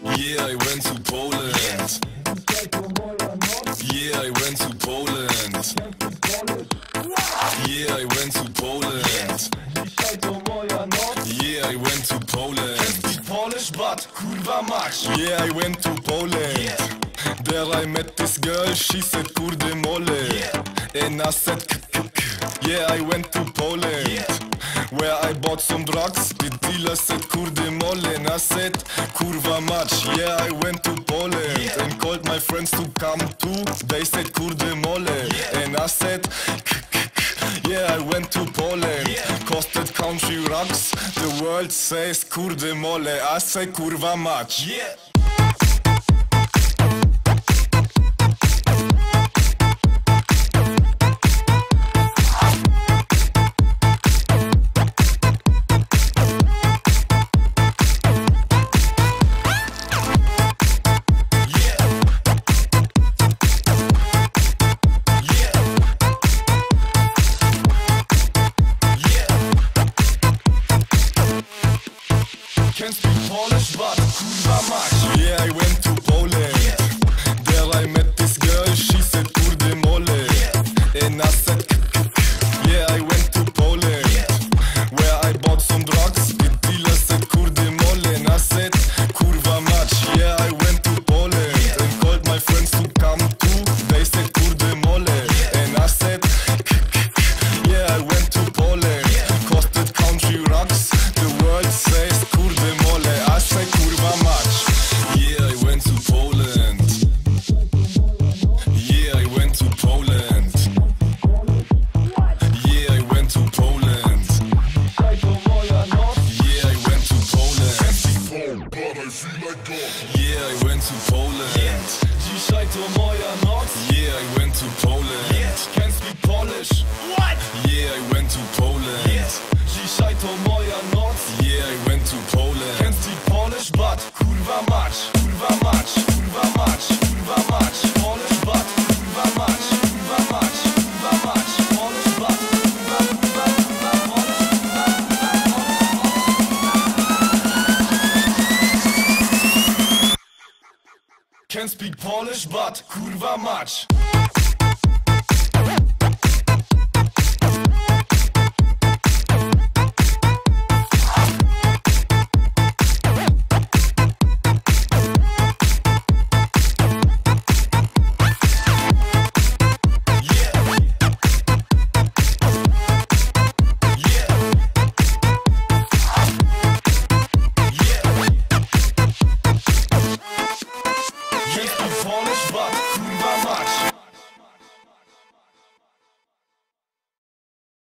Yeah, I went to Poland. Yeah, I went to Poland. Yeah, I went to Poland. Yeah, I went to Poland. Can't speak Polish, but kurwa mać. Yeah, I went to Poland. There I met this girl, she said kurde mole. And I said yeah, I went to Poland. Where I bought some drugs, the dealer said kurde mole. And I said kurwa mać. Yeah, I went to Poland and called my friends to come too. They said kurde mole. And I said yeah, I went to Poland. Costed country rocks. The world says kurde mole. I say kurwa mać. Yeah. Can't speak Polish, but kurwa mać. Yeah, I went to Poland. There I met this girl, she said kurde mole. And I said yeah, I went to Poland. Where I bought some drugs, the dealer said kurde mole. And I said kurwa mać. Yeah, I went to Poland and called my friends to come too. They said kurde mole. And I said yeah, I went to Poland. Costed country rocks. The world says kurde mole. I say kurwa mać. Yeah, I went to Poland. Yeah, I went to Poland. Yeah, I went to Poland. Yeah, I went to Poland. Yeah, I went to Poland. Dzisiaj to moja noc. Yeah, I went to Poland. Can't speak Polish. What? Yeah, I went to Poland. Dzisiaj to moja noc. Yeah, I went to Poland. Can't speak Polish, but kurwa mać. Kurwa mać. Kurwa mać. Kurwa mać. Polish, but kurwa mać. Kurwa mać. Kurwa mać. Polish, but kurwa Polish. Can't speak Polish, but kurwa mać. Can't speak Polish, but